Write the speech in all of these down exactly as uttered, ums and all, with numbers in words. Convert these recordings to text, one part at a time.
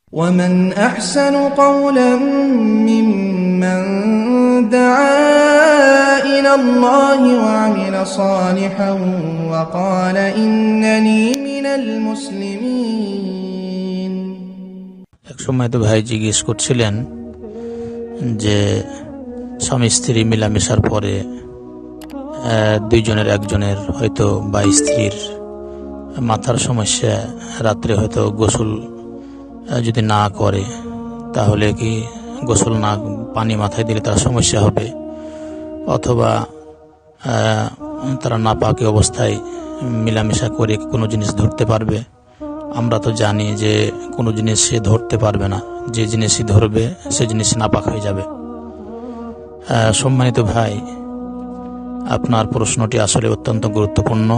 ومن أحسن قولا ممن دعا إلى الله وعمل صالحا وقال إنني من المسلمين। এক সময় তো ভাই জিজ্ঞেস করছিলেন যে স্বামী স্ত্রী মিলামেশার পরে দুইজনের একজনের হয়তো বা স্ত্রীর মাথার সমস্যা, রাত্রে হয়তো গোসল যদি না করে তাহলে কি গোসল না পানি মাথায় দিলে তার সমস্যা হবে, অথবা তারা নাপাকি অবস্থায় মিলামেশা করে কোনো জিনিস ধরতে পারবে। আমরা তো জানি যে কোনো জিনিস সে ধরতে পারবে না, যে জিনিসই ধরবে সে জিনিস নাপাক হয়ে যাবে। সম্মানিত ভাই, আপনার প্রশ্নটি আসলে অত্যন্ত গুরুত্বপূর্ণ,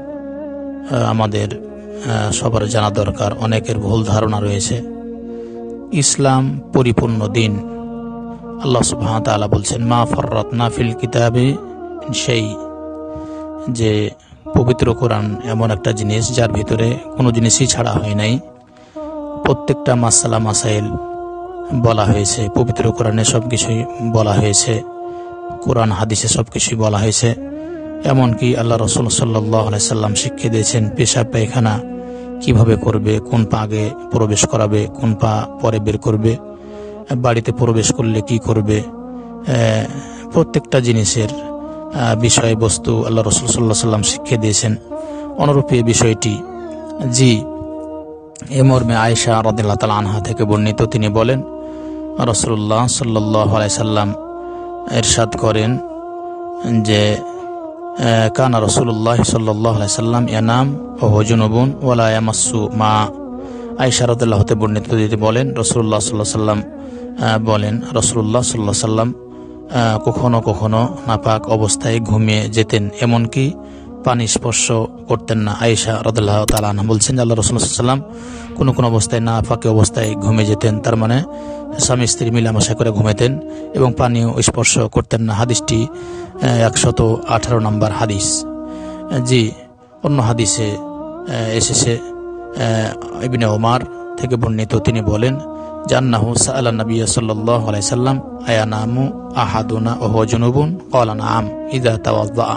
আমাদের সবার জানা দরকার। অনেকের ভুল ধারণা রয়েছে। ইসলাম পরিপূর্ণ দিন। আল্লাহ সুবহানাহু ওয়া তাআলা বলছেন মা ফাররাতনা ফিল কিতাবি সেই, যে পবিত্র কোরআন এমন একটা জিনিস যার ভিতরে কোনো জিনিসই ছাড়া হয় নাই। প্রত্যেকটা মাসালা মাসাইল বলা হয়েছে, পবিত্র কোরআনে সব কিছুই বলা হয়েছে, কোরআন হাদিসে সব কিছুই বলা হয়েছে। এমনকি আল্লাহ রাসূল সাল্লাল্লাহু আলাইহি সাল্লাম শিখিয়ে দিয়েছেন পেশাব পায়খানা কিভাবে করবে, কোন পা আগে প্রবেশ করাবে, কোন পা পরে বের করবে, বাড়িতে প্রবেশ করলে কি করবে, প্রত্যেকটা জিনিসের বিষয়বস্তু আল্লাহ রাসূল সাল্লাল্লাহু আলাইহি সাল্লাম শিখিয়ে দিয়েছেন। অনুরূপী বিষয়টি জি এ মর্মে আয়েশা রাদিয়াল্লাহু তাআলা আনহা থেকে বর্ণিত, তিনি বলেন রাসূলুল্লাহ সাল্লাল্লাহু আলাইহি সাল্লাম ইরশাদ করেন যে কানা রাসূলুল্লাহ সাল্লাল্লাহু আলাইহি সাল্লাম ইয়ানাম ওয়া হুয়া জুনুবুন ওয়া লা ইয়ামাসসু মা। আয়েশা রাদিয়াল্লাহু তাআলা বর্ণিত তিনি বলেন রাসূলুল্লাহ সাল্লাল্লাহু আলাইহি সাল্লাম বলেন রাসূলুল্লাহ সাল্লাল্লাহু আলাইহি সাল্লাম কখনো কখনো নাপাক অবস্থায় ঘুমিয়ে যেতেন, এমনকি পানি স্পর্শ করতেন না। আয়েশা রাদিয়াল্লাহু তাআলা আনহা বলছেন আল্লাহ রাসূল সাল্লাল্লাহু আলাইহি সাল্লাম কোনো কোনো অবস্থায় নাপাক অবস্থায় ঘুমিয়ে যেতেন, তার মানে স্বামী স্ত্রী মিলামেশা করে ঘুমাতেন এবং পানিও স্পর্শ করতেন না। হাদিসটি একশত আঠারো নম্বর হাদিস। জি অন্য হাদিসে এসেছে ইবনে ওমর থেকে বর্ণিত, তিনি বলেন জান্নাহু সাআলা নবী সাল্লাল্লাহু আলাইহি সাল্লাম আয়ানামু আহাদুনা ওয়া হুয়া জুনুবুন ক্বালা নাআম ইযা তাওয়াদ্দা।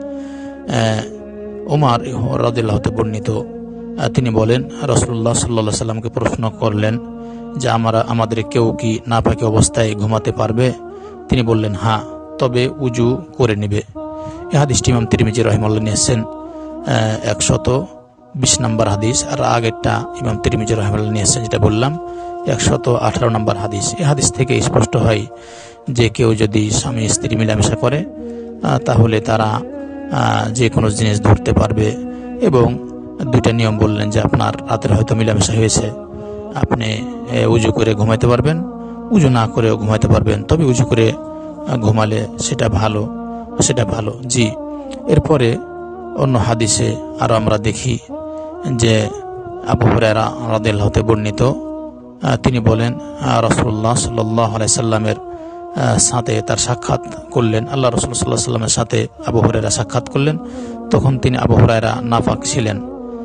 ওমর রাদিয়াল্লাহু তাআলা বর্ণিত, তিনি বলেন রাসূলুল্লাহ সাল্লাল্লাহু আলাইহি সাল্লামকে প্রশ্ন করলেন যে আমরা আমাদের কেউ কি নাপাকি অবস্থায় ঘুমাতে পারবে? তিনি বললেন হ্যাঁ, তবে উজু করে নেবে। এই হাদিসটি ইমাম তিরমিজি রাহিমাহুল্লাহ নিয়েছেন একশত বিশ নম্বর হাদিস, আর আগেরটা ইমাম তিরমিজি রাহিমাহুল্লাহ নিয়েছেন যেটা বললাম একশত আঠারো নম্বর হাদিস। এই হাদিস থেকে স্পষ্ট হয় যে কেউ যদি স্বামী স্ত্রী মিলামেশা করে তাহলে তারা যে কোনো জিনিস ধরতে পারবে। এবং দুইটা নিয়ম বললেন যে আপনার রাতের হয়তো মিলামেশা হয়েছে, আপনি উজু করে ঘুমাইতে পারবেন, উজু না করেও ঘুমাইতে পারবেন, তবে উজু করে ঘুমালে সেটা ভালো, সেটা ভালো জি। এরপরে অন্য হাদিসে আরো আমরা দেখি যে আবু হুরায়রা রাদিয়াল্লাহু তাআলা বর্ণিত, তিনি বলেন রাসূলুল্লাহ সাল্লাল্লাহু আলাইহি সাল্লামের সাথে তার সাক্ষাৎ করলেন, আল্লাহ রাসূল সাল্লাল্লাহু আলাইহি সাল্লামের সাথে আবু হুরায়রা সাক্ষাৎ করলেন। তখন তিনি আবু হুরায়রা নাফাক ছিলেন।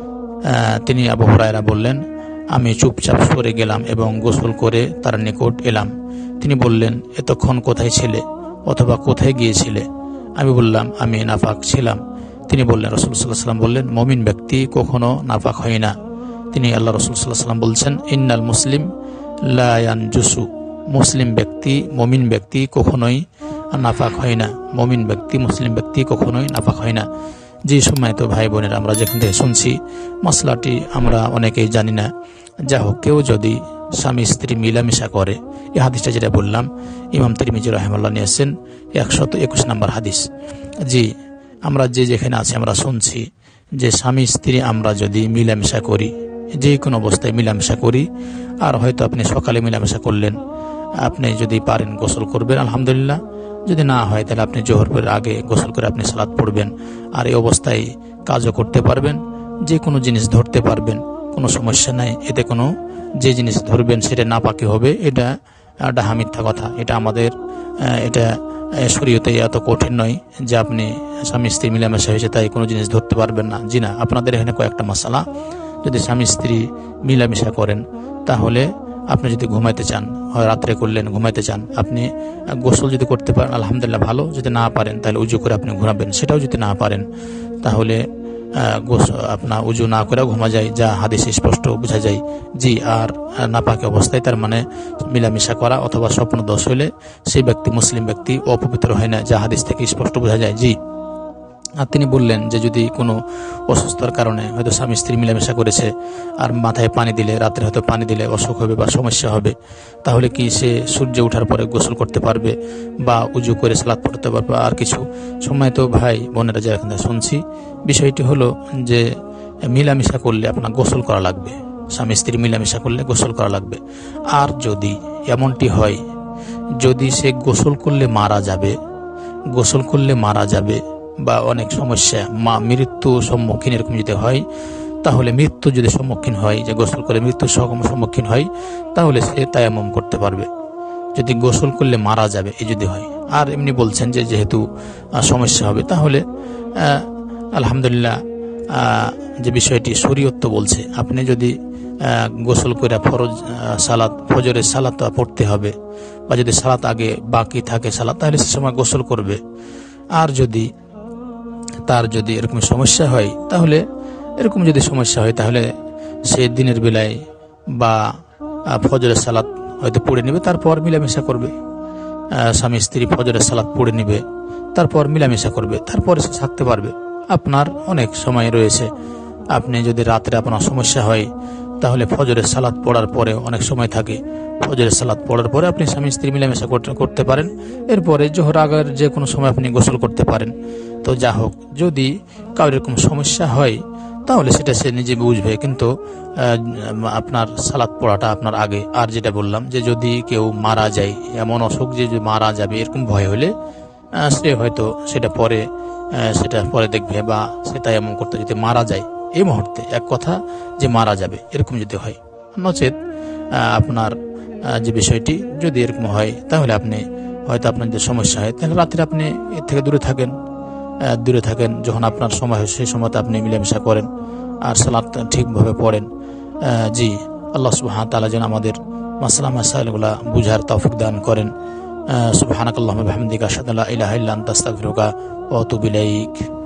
তিনি আবু হুরায়রা বললেন আমি চুপচাপ সরে গেলাম এবং গোসল করে তার নিকট এলাম। তিনি বললেন এতক্ষণ কোথায় ছিলে অথবা কোথায় গিয়েছিলে? আমি বললাম আমি নাফাক ছিলাম। তিনি বললেন রাসূল সাল্লাল্লাহু আলাইহি সাল্লাম বললেন মুমিন ব্যক্তি কখনো নাফাক হয় না। তিনি আল্লাহ রাসূল সাল্লাল্লাহু আলাইহি সাল্লাম বলছেন ইন্নাল মুসলিম লা ইয়ানজুসু, মুসলিম ব্যক্তি মুমিন ব্যক্তি কখনোই নাফাক হয় না, মুমিন ব্যক্তি মুসলিম ব্যক্তি কখনোই নাফাক হয় না। যে সময় তো ভাই বোনেরা আমরা যেখান থেকে শুনছি মশলাটি আমরা অনেকেই জানি না। যা হোক, কেউ যদি স্বামী স্ত্রী মিলামেশা করে, এই হাদিসটা যেটা বললাম ইমাম তিরমিজি রাহিমাহুল্লাহ নিয়েছেন একশত একুশ নম্বর হাদিস। জি আমরা যে যেখানে আছি আমরা শুনছি যে স্বামী স্ত্রী আমরা যদি মিলামেশা করি, যে কোনো অবস্থায় মিলামেশা করি, আর হয়তো আপনি সকালে মিলামেশা করলেন, আপনি যদি পারেন গোসল করবেন আলহামদুলিল্লাহ, যদি না হয় তাহলে আপনি জোহরের আগে গোসল করে আপনি সালাত পড়বেন। আর এই অবস্থায় কাজও করতে পারবেন, যে কোনো জিনিস ধরতে পারবেন, কোনো সমস্যা নাই। এতে কোনো যে জিনিস ধরবেন সেটা নাপাকি হবে, এটা ডাহা মিথ্যা কথা। এটা আমাদের এটা শরীয়তে এত কঠিন নয় যে আপনি স্বামী স্ত্রী মিলামেশা হয়েছে তাই কোনো জিনিস ধরতে পারবেন না। জি না, আপনাদের এখানে কয়েকটা মাসালা, যদি স্বামী স্ত্রী মিলামেশা করেন তাহলে আপনি যদি ঘুমাইতে চান, হয় রাত্রে করলেন, ঘুমাইতে চান, আপনি গোসল যদি করতে পারেন আলহামদুলিল্লাহ ভালো, যদি না পারেন তাহলে উজু করে আপনি ঘুমাবেন। সেটাও যদি না পারেন তাহলে আপনার উজু না করে ঘুমা যায়, যা হাদিসে স্পষ্ট বোঝা যায়। জি, আর নাপাকি অবস্থায় তার মানে মিলামিশা করা অথবা স্বপ্ন দোষ হলে সেই ব্যক্তি মুসলিম ব্যক্তি অপবিত্র হয় না, যা হাদিস থেকে স্পষ্ট বোঝা যায়। জি। আর তিনি বললেন যে যদি কোনো অসুস্থতার কারণে হয়তো স্বামী স্ত্রী মিলামেশা করেছে আর মাথায় পানি দিলে, রাত্রে হয়তো পানি দিলে অসুখ হবে বা সমস্যা হবে, তাহলে কি সে সূর্য ওঠার পরে গোসল করতে পারবে বা উজু করে সালাত পড়তে পারবে? আর কিছু সময় তো ভাই বোনেরা যারা এখানে শুনছি, বিষয়টি হলো যে মিলামেশা করলে আপনার গোসল করা লাগবে, স্বামী স্ত্রী মিলামেশা করলে গোসল করা লাগবে। আর যদি এমনটি হয় যদি সে গোসল করলে মারা যাবে, গোসল করলে মারা যাবে বা অনেক সমস্যা, মা মৃত্যু সম্মুখীন এরকম যদি হয়, তাহলে মৃত্যু যদি সম্মুখীন হয়, যে গোসল করে মৃত্যুর সম্মুখীন হয়, তাহলে সে তায়াম্মুম করতে পারবে। যদি গোসল করলে মারা যাবে এই যদি হয়, আর এমনি বলছেন যে যেহেতু সমস্যা হবে, তাহলে আলহামদুলিল্লাহ যে বিষয়টি শরীয়ত বলছে, আপনি যদি গোসল করে ফরজ সালাত, ফজরের সালাত পড়তে হবে, বা যদি সালাত আগে বাকি থাকে সালাত, তাহলে সে সময় গোসল করবে। আর যদি তার যদি এরকম সমস্যা হয়, তাহলে এরকম যদি সমস্যা হয় তাহলে সে দিনের বেলায় বা ফজরের সালাত হয়তো পড়ে নেবে, তারপর মিলামেশা করবে। স্বামী স্ত্রী ফজরের সালাত পড়ে নেবে, তারপর মিলামেশা করবে, তারপরে সে থাকতে পারবে। আপনার অনেক সময় রয়েছে, আপনি যদি রাত্রে আপনার সমস্যা হয় তাহলে ফজরের সালাত পড়ার পরে অনেক সময় থাকে, ফজরের সালাত পড়ার পরে আপনি স্বামী স্ত্রী মিলামেশা করতে পারেন, এরপরে জোহর আগের যে কোনো সময় আপনি গোসল করতে পারেন। তো যা হোক, যদি কারোর এরকম সমস্যা হয় তাহলে সেটা সে নিজে বুঝবে, কিন্তু আপনার সালাত পড়াটা আপনার আগে। আর যেটা বললাম যে যদি কেউ মারা যায়, এমন অসুখ যে মারা যাবে এরকম ভয় হলে সে হয়তো সেটা পরে সেটা পরে দেখবে, বা সেটা এমন করতে যদি মারা যায় এই মুহূর্তে, এক কথা যে মারা যাবে এরকম যদি হয়, নচেত আপনার যে বিষয়টি যদি এরকম হয় তাহলে আপনি হয়তো আপনার যে সমস্যা হয় তাহলে রাত্রে আপনি এর থেকে দূরে থাকেন, দূরে থাকেন যখন আপনার সময় হয় সেই সময়তে আপনি মিলামেশা করেন আর সালাত ঠিকভাবে পড়েন। জি, আল্লাহ সুবহানাহু ওয়া তাআলা যেন আমাদের মাসলা মাসাইলগুলা বুঝার তৌফিক দান করেন। সুবহানাকাল্লাহুম্মা ওয়া বিহামদিকা আশহাদু আল্লা ইলাহা ইল্লা আনতা আস্তাগফিরুকা ওয়া আতুবু ইলাইক।